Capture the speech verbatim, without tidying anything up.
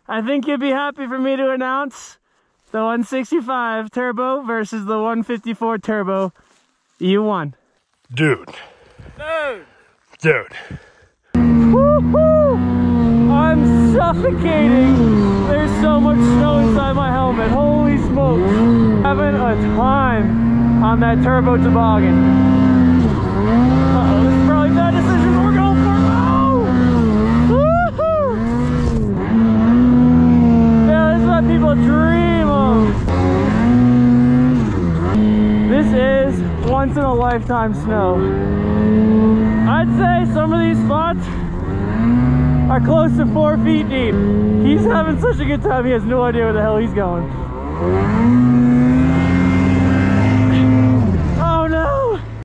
I think you'd be happy for me to announce the one sixty-five turbo versus the one fifty-four turbo. You won. Dude. Dude. Dude. Woo-hoo! I'm suffocating. There's so much snow inside my helmet. Holy smokes. Having a time on that turbo toboggan. Uh-oh, this is probably a bad decision, but we're going for it. Oh! Woo-hoo! Yeah, this is what people dream of. This is once in a lifetime snow. I'd say some of these spots are close to four feet deep. He's having such a good time, he has no idea where the hell he's going.